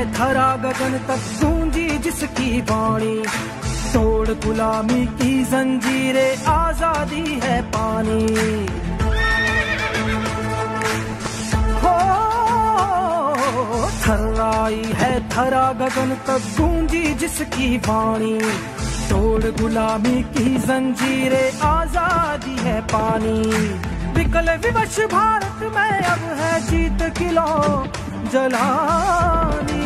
धरा गगन तक गूंजी जिसकी वाणी, तोड़ गुलामी की जंजीरें आजादी है पानी। हो थर्राई है धरा गगन तक गूंजी जिसकी वाणी, तोड़ गुलामी की जंजीरें आजादी है पानी। विकल विवश भारत में अब है जीत किलो जलानी।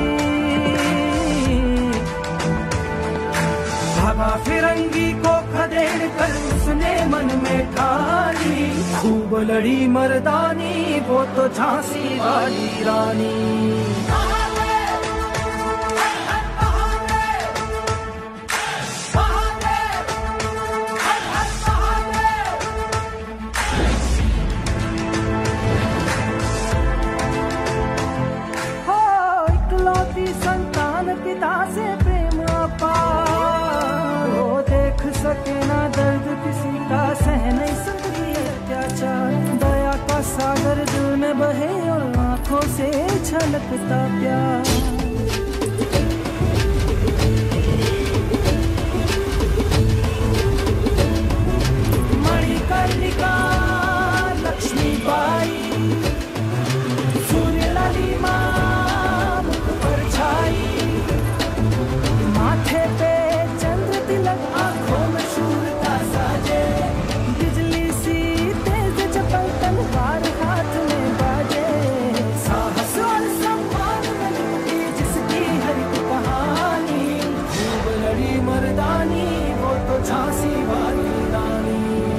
भागा फिरंगी को खदेड़ कर उसने मन में ठानी, खूब लड़ी मर्दानी वो तो झांसी वाली रानी। संतान पिता से प्रेम अपार, वो देख सके ना दर्द किसी का, सह नहीं सकती अत्याचार। दया का सागर दिल में बहे और आंखों से छलकता प्यार। मणिकर्णिका लक्ष्मी बाई, सूर्य लालिमा माथे पे चंद्र तिलक, आंखों में शूरता साजे। बिजली सी तेज चपल तलवार हाथ में बाजे। साहस और सम्मान में लिखी जिसकी हर एक कहानी, खूब लड़ी मर्दानी वो तो झांसी वाली रानी।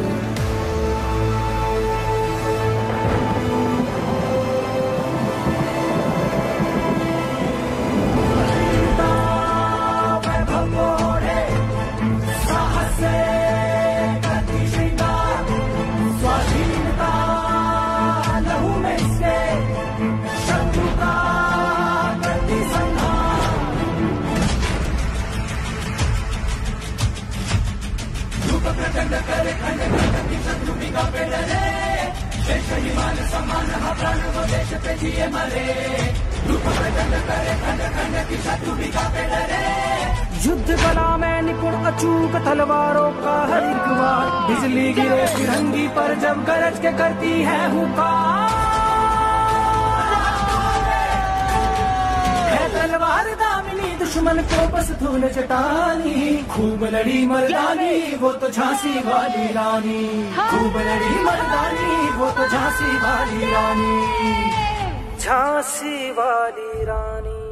करे खंड की शत्रु बिगा पे डरे, देश हिमान समान प्राण वो देश पे जिए मरे। रूप प्रचंड करे खंड की शत्रु बिगा पे डरे। युद्ध कला में निपुण अचूक तलवारों का हर एक वार, बिजली गिरे फिरंगी पर जब गरज के करती है हुकार। है तलवार दामिनी दुश्मन को बस धूल चटानी, खूब लड़ी मर्दानी वो तो झांसी वाली रानी। खूब लड़ी मर्दानी वो तो झांसी वाली रानी। झांसी वाली रानी।